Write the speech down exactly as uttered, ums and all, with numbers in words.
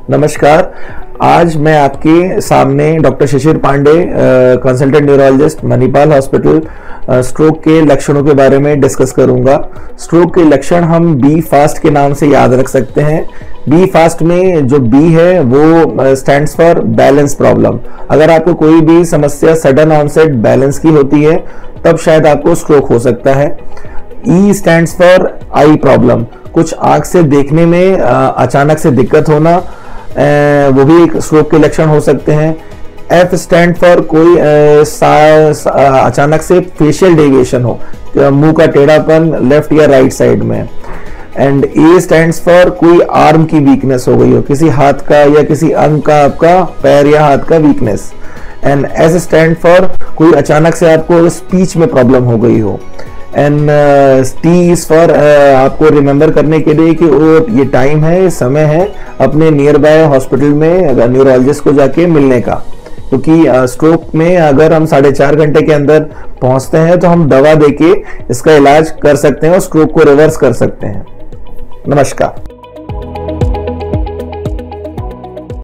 नमस्कार। आज मैं आपके सामने doctor Shishir Pande, consultant neurologist, Manipal hospital, stroke के लक्षणों के बारे में डिस्कस करूंगा। स्ट्रोक के लक्षण हम बी फास्ट के नाम से याद रख सकते हैं। बी फास्ट में जो बी है वो स्टैंड्स फॉर बैलेंस प्रॉब्लम। अगर आपको कोई भी समस्या सडन ऑनसेट बैलेंस की होती है तब शायद आपको स्ट्रोक हो सकता है। E stands for eye problem, कुछ आंख से देखने में अचानक से दिक्कत होना, वो भी एक स्ट्रोक के लक्षण हो सकते हैं। एफ स्टैंड फॉर कोई अचानक से फेशियल डेविएशन हो, मुंह का टेढ़ापन लेफ्ट या राइट साइड में। एंड ए स्टैंड्स फॉर कोई आर्म की वीकनेस हो गई हो, किसी हाथ का या किसी अंग का, आपका पैर या हाथ का weakness. And S stand for कोई अचानक से आपको स्पीच में प्रॉब्लम हो गई हो। एंड टी इज फॉर आपको रिमेंबर करने के लिए कि वो ये टाइम है, ये समय है अपने नियर बाय हॉस्पिटल में न्यूरोलॉजिस्ट को जाके मिलने का, क्योंकि स्ट्रोक में अगर हम साढ़े चार घंटे के अंदर पहुंचते हैं तो हम दवा देके इसका इलाज कर सकते हैं और स्ट्रोक को रिवर्स कर सकते हैं। नमस्कार।